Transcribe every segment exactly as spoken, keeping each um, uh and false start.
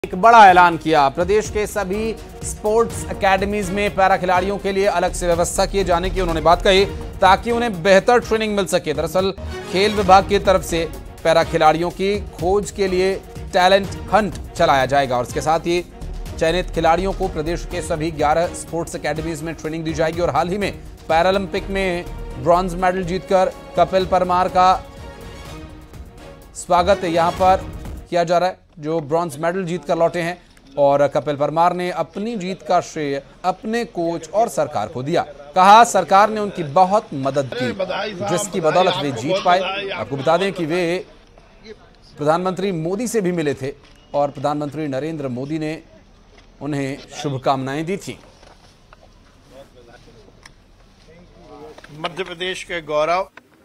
एक बड़ा ऐलान किया। प्रदेश के सभी स्पोर्ट्स एकेडमीज में पैरा खिलाड़ियों के लिए अलग से व्यवस्था किए जाने की उन्होंने बात कही, ताकि उन्हें बेहतर ट्रेनिंग मिल सके। दरअसल खेल विभाग की तरफ से पैरा खिलाड़ियों की खोज के लिए टैलेंट हंट चलाया जाएगा और इसके साथ ही चयनित खिलाड़ियों को प्रदेश के सभी ग्यारह स्पोर्ट्स एकेडमीज में ट्रेनिंग दी जाएगी। और हाल ही में पैरालंपिक में ब्रॉन्ज मेडल जीतकर कपिल परमार का स्वागत यहां पर किया जा रहा है, जो ब्रॉन्ज मेडल जीतकर लौटे हैं। और कपिल परमार ने अपनी जीत का श्रेय अपने कोच और सरकार को दिया। कहा सरकार ने उनकी बहुत मदद की, जिसकी बदौलत वे जीत पाए। आपको बता दें कि वे प्रधानमंत्री मोदी से भी मिले थे और प्रधानमंत्री नरेंद्र मोदी ने उन्हें शुभकामनाएं दी थी। मध्य प्रदेश के गौरव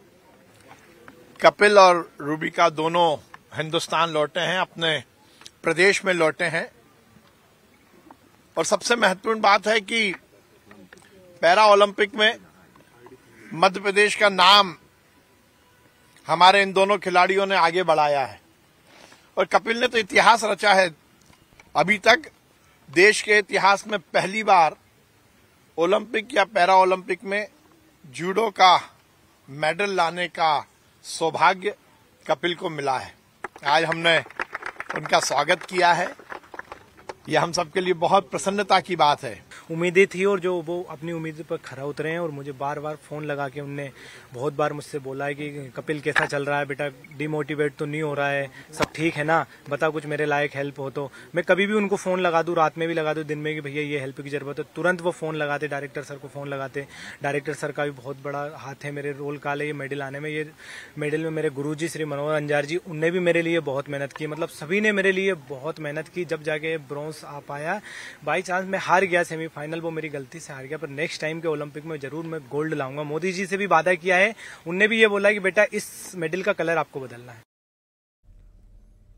कपिल और रूबिका दोनों हिंदुस्तान लौटे हैं, अपने प्रदेश में लौटे हैं। और सबसे महत्वपूर्ण बात है कि पैरा ओलंपिक में मध्य प्रदेश का नाम हमारे इन दोनों खिलाड़ियों ने आगे बढ़ाया है। और कपिल ने तो इतिहास रचा है। अभी तक देश के इतिहास में पहली बार ओलंपिक या पैरा ओलंपिक में जूडो का मेडल लाने का सौभाग्य कपिल को मिला है। आज हमने उनका स्वागत किया है। यह हम सबके लिए बहुत प्रसन्नता की बात है। उम्मीदें थी और जो वो अपनी उम्मीद पर खरा उतरे हैं। और मुझे बार बार फोन लगा के उनने बहुत बार मुझसे बोला है कि कपिल कैसा चल रहा है बेटा, डिमोटिवेट तो नहीं हो रहा है, सब ठीक है ना, बता कुछ मेरे लायक हेल्प हो तो। मैं कभी भी उनको फोन लगा दूं, रात में भी लगा दूं, दिन में कि भैया ये हेल्प की जरूरत है, तुरंत वो फोन लगाते, डायरेक्टर सर को फोन लगाते। डायरेक्टर सर का भी बहुत बड़ा हाथ है मेरे रोल का ये मेडल आने में। ये मेडल में मेरे गुरुजी श्री मनोहर अंजार जी, उनने भी मेरे लिए बहुत मेहनत की। मतलब सभी ने मेरे लिए बहुत मेहनत की। जब जाके ब्रॉन्ज आ पाया, बाई चांस मैं हार गया सेमीफाइनल, वो मेरी गलती से हार गया, पर नेक्स्ट टाइम के ओलंपिक में जरूर मैं गोल्ड लाऊंगा। मोदी जी से भी वादा किया है, उनने भी ये बोला कि बेटा इस मेडल का कलर आपको बदलना है।